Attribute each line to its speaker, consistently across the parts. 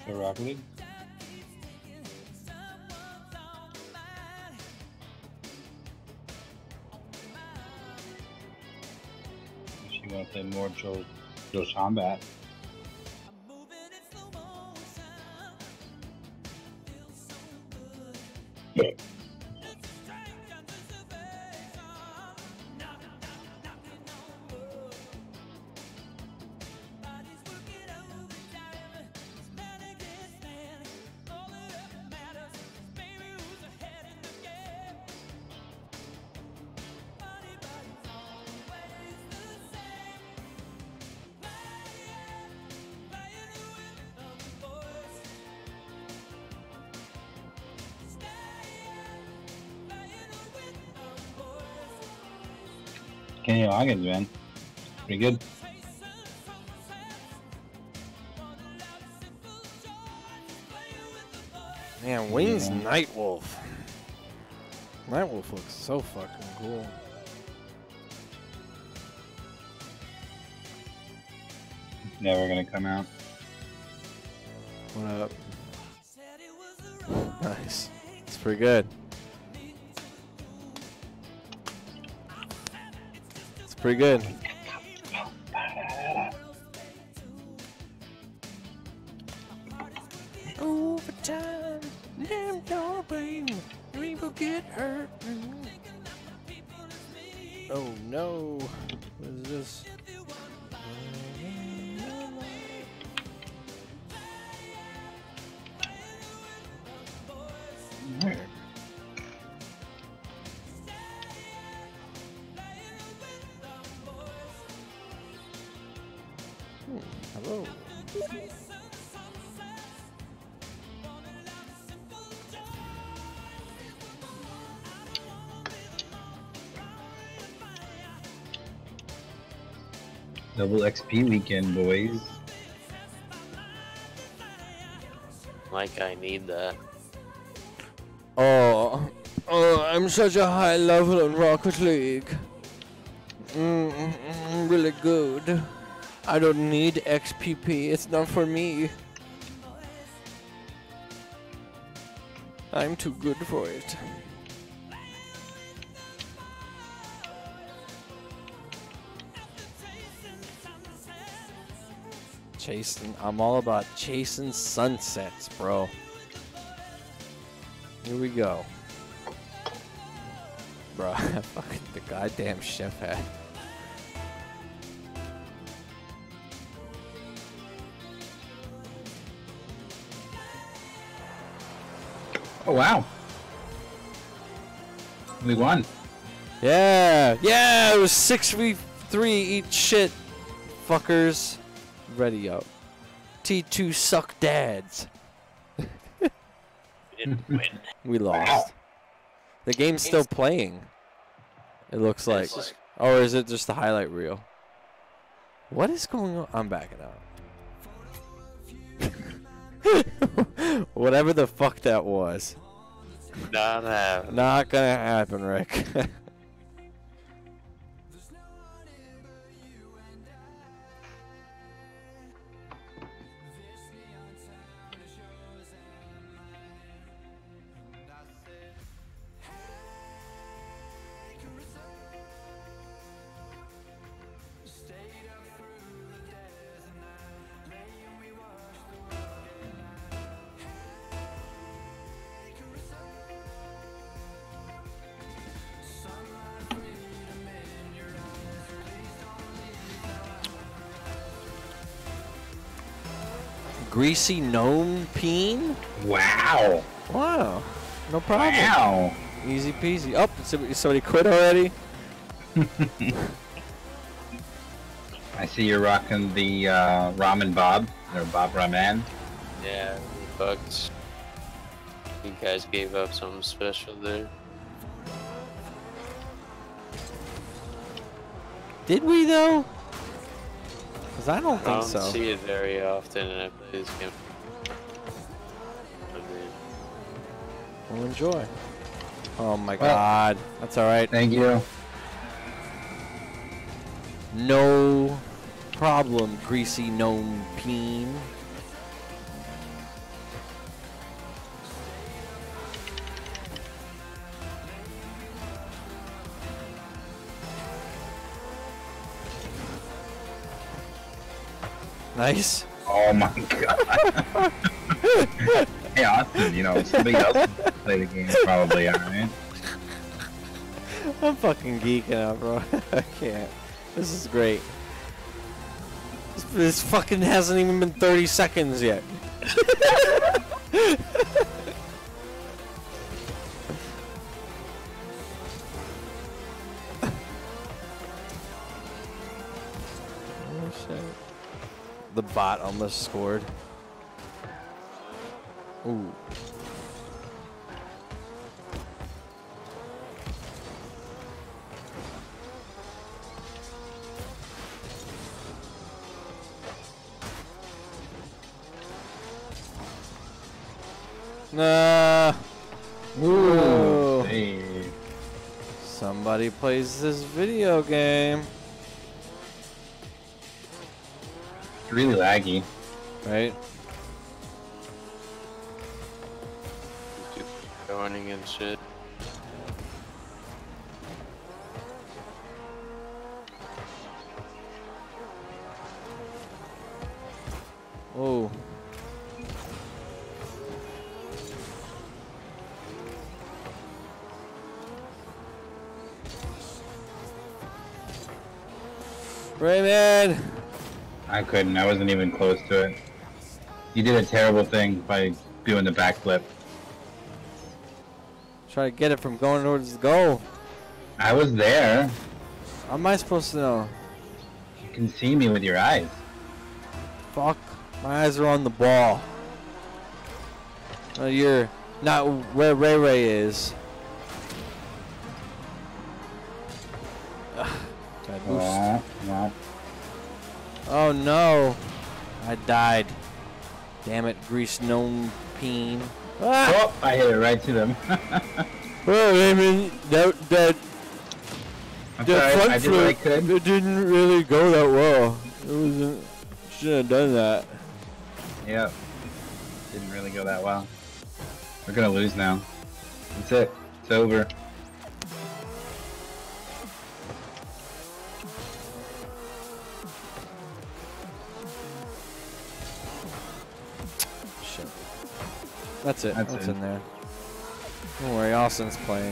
Speaker 1: for Rocket League. If you want to play more Joe Combat. Yeah. Kenny Loggins, man. Pretty good.
Speaker 2: Man, Wings Nightwolf. Nightwolf looks so fucking cool.
Speaker 1: Never gonna come out.
Speaker 2: What up? Nice. It's pretty good. It's pretty good. Overtime, damn dog, baby. People get hurt. Oh no. What is this? Hello.
Speaker 1: Double XP weekend, boys.
Speaker 3: Like I need that.
Speaker 2: Oh, I'm such a high level in Rocket League. Really good. I don't need XPP, it's not for me. I'm too good for it. I'm all about chasing sunsets, bro. Here we go. Bro, fucking the goddamn chef hat.
Speaker 1: Oh wow. We won.
Speaker 2: Yeah, yeah, it was 6v3, eat shit, fuckers. Ready up. T2 suck dads.
Speaker 3: We didn't win.
Speaker 2: We lost.
Speaker 1: Wow.
Speaker 2: The game's still playing. It looks like. Or is it just the highlight reel? What is going on? I'm backing out. Whatever the fuck that was.
Speaker 3: Not happening.
Speaker 2: Not gonna happen, Rick. Greasy gnome peen?
Speaker 1: Wow.
Speaker 2: Wow. No problem.
Speaker 1: Wow.
Speaker 2: Easy peasy. Oh, somebody quit already?
Speaker 1: I see you're rocking the Ramen Bob, or Bob Ramen.
Speaker 3: Yeah, we fucked. You guys gave up something special there.
Speaker 2: Did we though? Because I don't think so.
Speaker 3: I don't see it very often, and I play this game.
Speaker 2: We'll enjoy. Oh my god. That's alright.
Speaker 1: Thank you.
Speaker 2: No problem, greasy gnome peen. Nice.
Speaker 1: Oh my god. Hey Austin, you know, somebody else can play the game probably, alright?
Speaker 2: I'm fucking geeking out, bro. I can't. This is great. This fucking hasn't even been 30 seconds yet. Oh shit. The bot almost scored. Ooh. Nah. Ooh.
Speaker 1: Hey.
Speaker 2: Somebody plays this video game.
Speaker 1: It's really laggy.
Speaker 2: Right?
Speaker 3: Joining and shit.
Speaker 2: Oh. Raymond!
Speaker 1: I couldn't, I wasn't even close to it. You did a terrible thing by doing the backflip.
Speaker 2: Try to get it from going towards the goal.
Speaker 1: I was there.
Speaker 2: How am I supposed to know?
Speaker 1: You can see me with your eyes.
Speaker 2: Fuck. My eyes are on the ball. You're not where Ray Ray is.
Speaker 1: Oh, well.
Speaker 2: Oh no. I died. Damn it, grease gnome peen. Ah!
Speaker 1: Oh, I hit it right to them.
Speaker 2: Oh, Raymond, that
Speaker 1: I'm sorry, I did what I could.
Speaker 2: it didn't really go that well. It wasn't. Shouldn't have done that.
Speaker 1: Yep. Didn't really go that well. We're gonna lose now. That's it. It's over.
Speaker 2: Shit. That's it.
Speaker 1: That's
Speaker 2: That's
Speaker 1: it.
Speaker 2: in there. Don't worry, Austin's playing.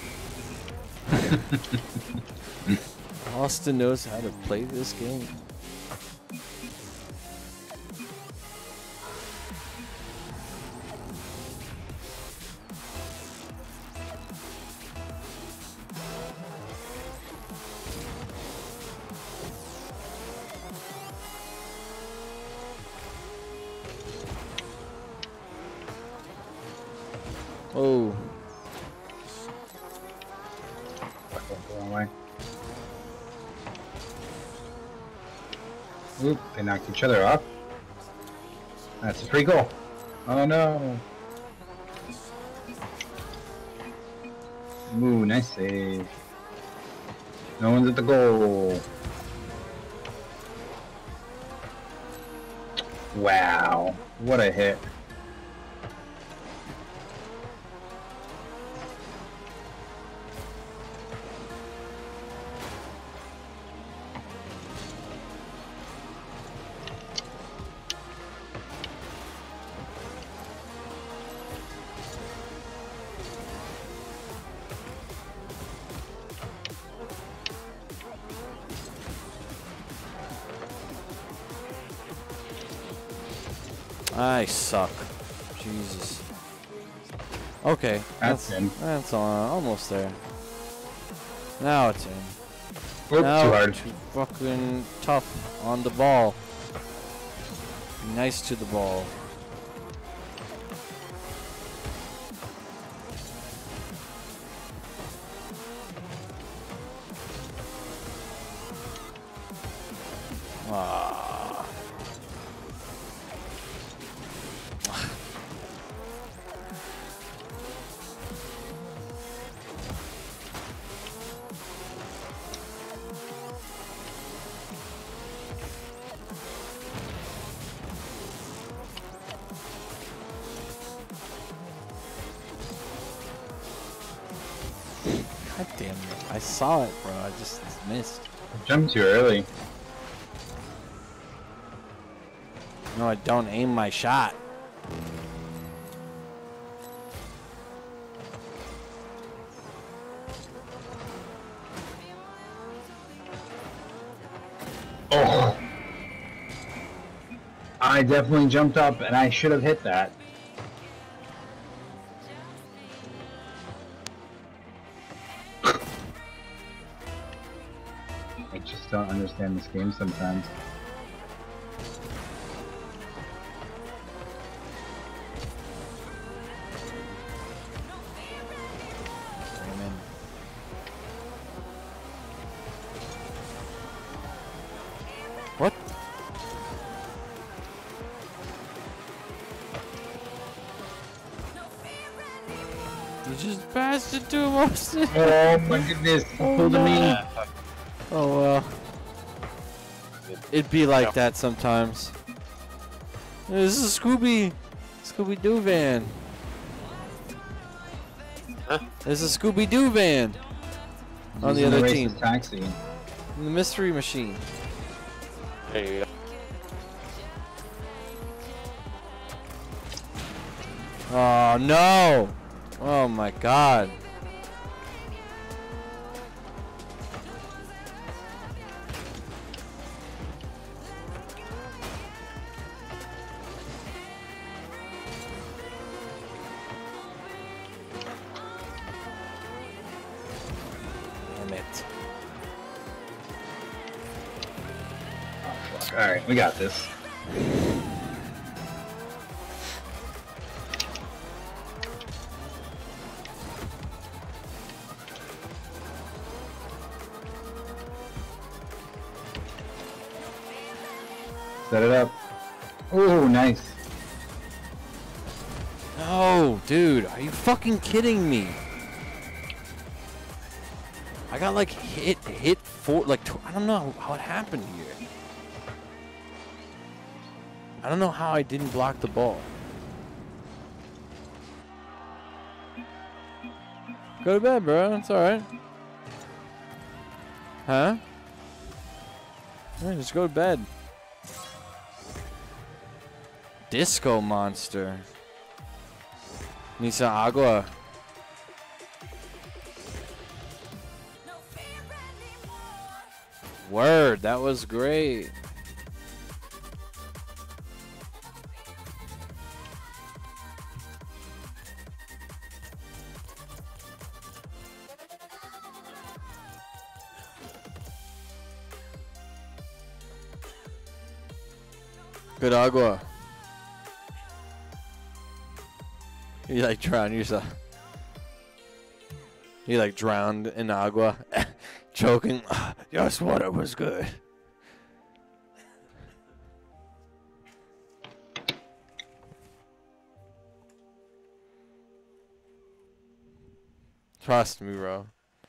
Speaker 2: Austin knows how to play this game. Oh.
Speaker 1: Go away. Oop, they knocked each other off. That's a free goal. Oh no. Ooh, nice save. No one's at the goal. Wow, what a hit.
Speaker 2: I suck. Jesus. Okay.
Speaker 1: That's in.
Speaker 2: That's almost there. Now it's in.
Speaker 1: Oop,
Speaker 2: Now
Speaker 1: too hard.
Speaker 2: too fucking tough on the ball. Be nice to the ball. Ah. God damn it. I saw it, bro. I just missed.
Speaker 1: I jumped too early.
Speaker 2: No, I don't aim my shot.
Speaker 1: Oh. I definitely jumped up and I should have hit that. I just don't understand this game sometimes.
Speaker 2: What? You just passed it to him, Austin.
Speaker 1: Oh my goodness. Pulled me.
Speaker 2: Oh well. It'd be like that sometimes. This is a Scooby-Doo van.
Speaker 3: Huh?
Speaker 2: There's a Scooby-Doo van on the
Speaker 1: Using
Speaker 2: other
Speaker 1: racist
Speaker 2: team.
Speaker 1: Taxi.
Speaker 2: The mystery machine.
Speaker 3: There you go.
Speaker 2: Oh no! Oh my god. Damn it.
Speaker 1: Oh, fuck. Alright, we got this. Set it up. Oh, nice.
Speaker 2: No, dude, are you fucking kidding me? I got like hit for like I don't know how it happened here. I don't know how I didn't block the ball. Go to bed, bro. It's all right. Huh? Yeah, just go to bed. Disco monster. Nisa agua. Word, that was great. Good agua. You like drown yourself. You like drowned in agua, choking. Just water was good. Trust me, bro.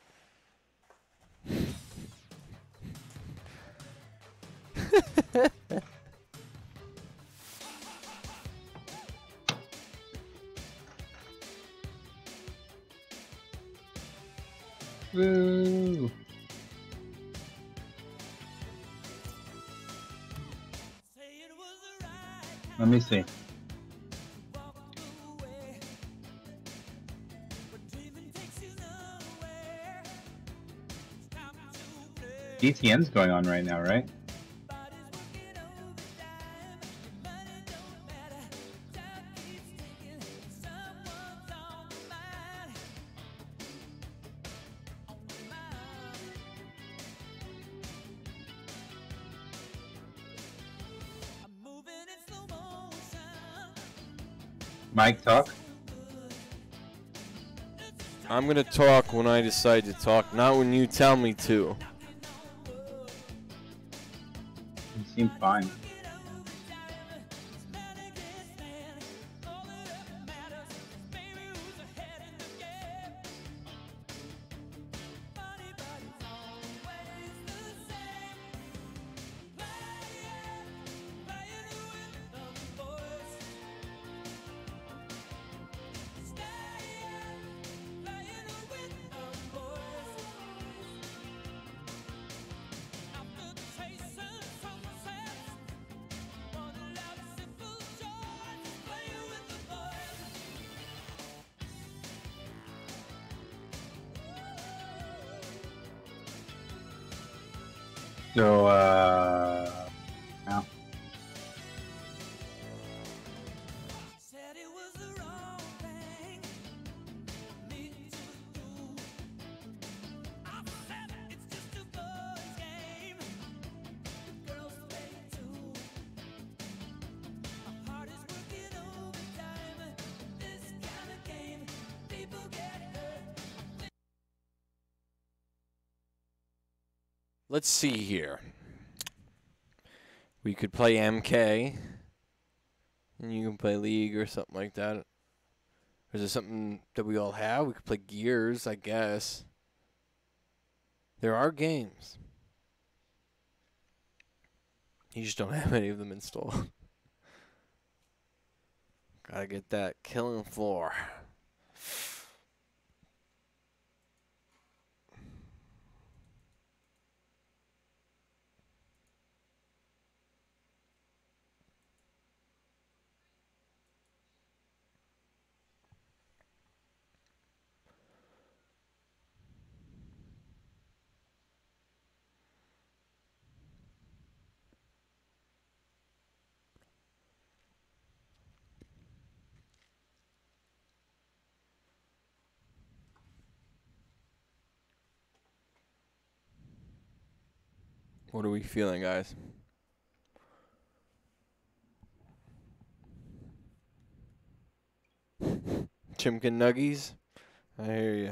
Speaker 1: Woo. Let me see. DTN's going on right now, right? Mike, talk.
Speaker 2: I'm gonna talk when I decide to talk, not when you tell me to.
Speaker 1: You seem fine. So, now.
Speaker 2: Let's see here. We could play MK, and you can play League or something like that. Or is it something that we all have? We could play Gears, I guess. There are games. You just don't have any of them installed. Gotta get that Killing Floor. What are we feeling, guys? Chimkin Nuggies? I hear you.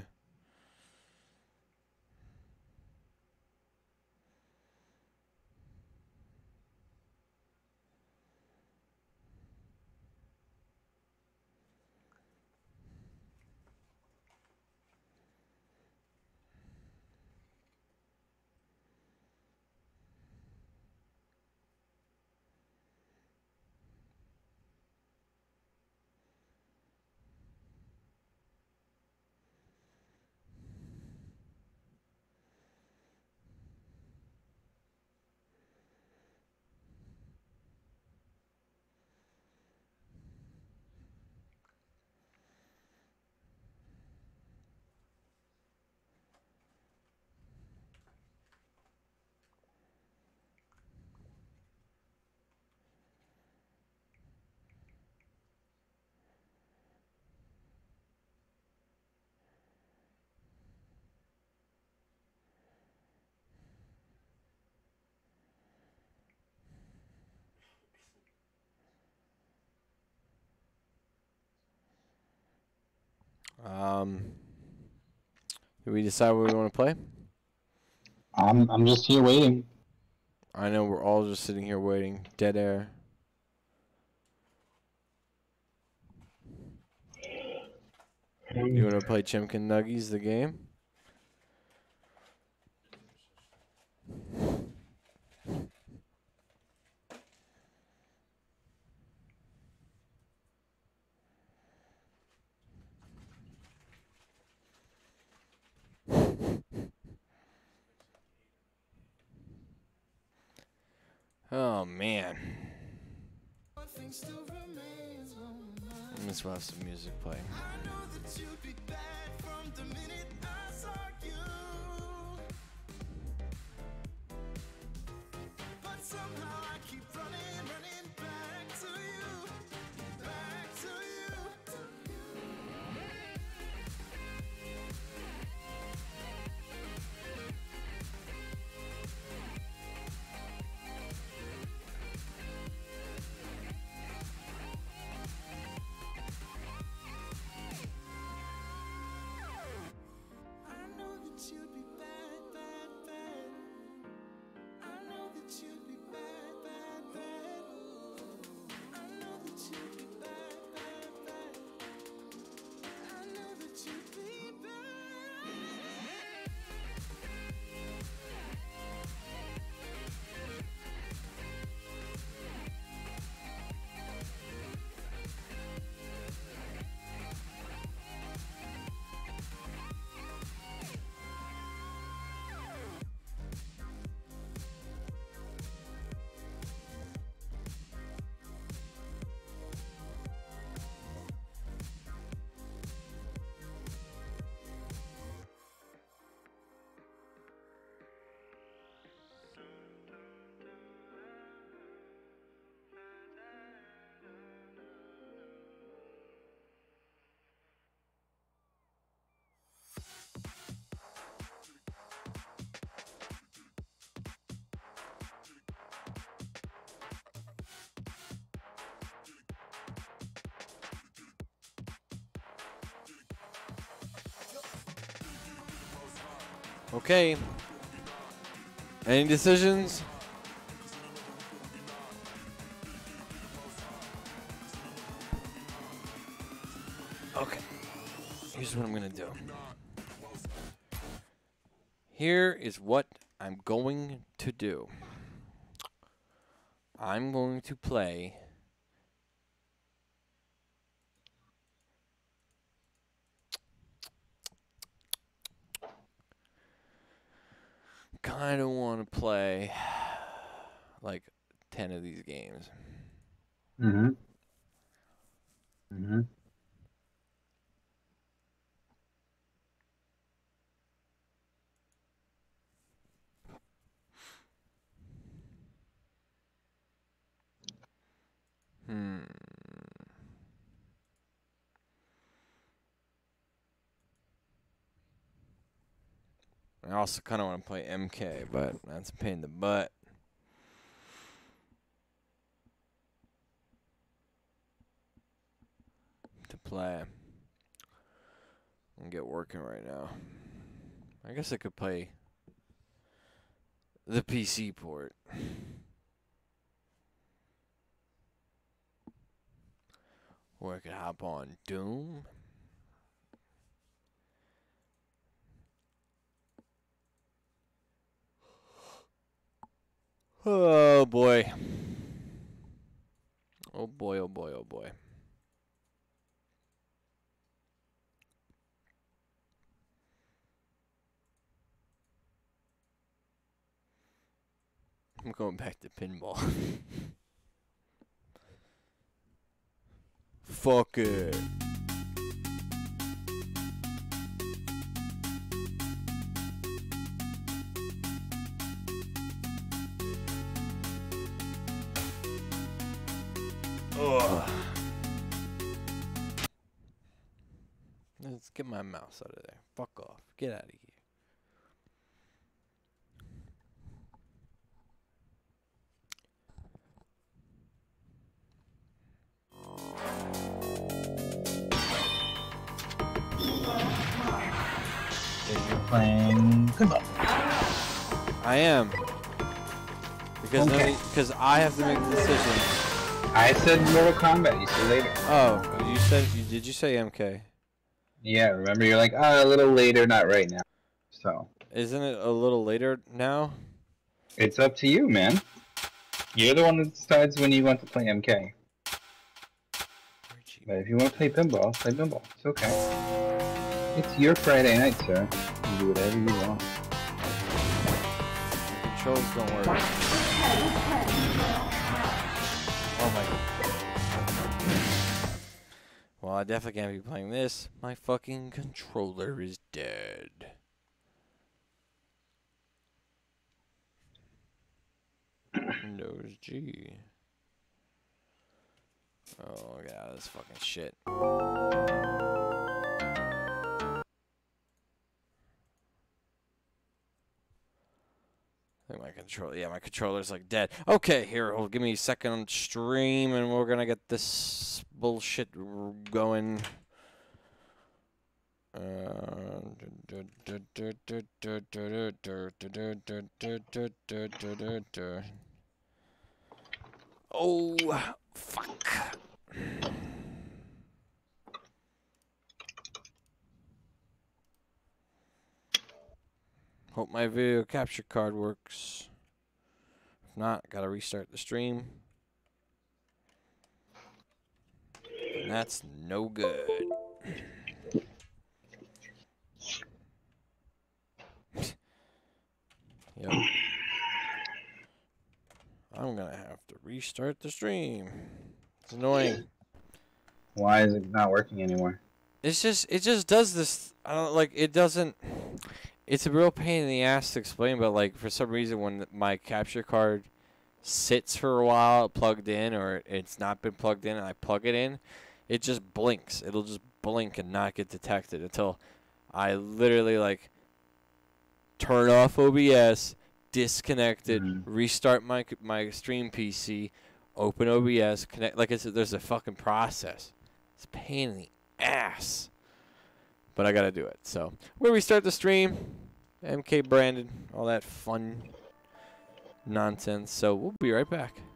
Speaker 2: Did we decide what we want to play?
Speaker 1: I'm just here waiting.
Speaker 2: I know we're all just sitting here waiting. Dead air. You want to play Chimkin Nuggies, the game? Oh, man. Let's have some music play. Okay. Any decisions? Okay. Here's what I'm going to do. Here is what I'm going to do. I'm going to play kind of want to play like 10 of these games.
Speaker 1: Mm-hmm. Mm-hmm.
Speaker 2: I also kind of want to play MK, but that's a pain in the butt. To play. And get working right now. I guess I could play the PC port. Or I could hop on Doom. Oh boy. Oh boy, oh boy, oh boy. I'm going back to pinball. Fuck it. Ugh. Let's get my mouse out of there. Fuck off. Get out of here.
Speaker 1: You're playing pinball.
Speaker 2: I am. Because
Speaker 1: Okay.
Speaker 2: because I have to make the decision.
Speaker 1: I said Mortal Kombat. You say later.
Speaker 2: Oh, you said did you say MK?
Speaker 1: Yeah, remember you're like, a little later, not right now. So
Speaker 2: Isn't it a little later now?
Speaker 1: it's up to you, man. You're the one that decides when you want to play MK. But if you want to play pinball, play pinball. It's okay. It's your Friday night, sir. You can do whatever you want.
Speaker 2: The controls don't work. Oh my god. Well, I definitely can't be playing this. My fucking controller is dead. Windows G. Oh, get out of this fucking shit. I think my controller, yeah, my controller's like dead. Okay, here, hold, give me a second on stream, and we're gonna get this bullshit going. Oh, fuck. Hope my video capture card works. If not, gotta restart the stream. And that's no good. Yep. I'm gonna have to restart the stream. It's annoying.
Speaker 1: Why is it not working anymore?
Speaker 2: It just does this. I don't like. It doesn't. It's a real pain in the ass to explain, but like for some reason, when my capture card sits for a while plugged in, or it's not been plugged in, and I plug it in, it just blinks. It'll just blink and not get detected until I literally like turn off OBS, disconnect it, restart my stream PC, open OBS, connect. Like there's a fucking process. It's a pain in the ass. But I gotta do it. So we're gonna restart the stream. MK branded, all that fun nonsense. So we'll be right back.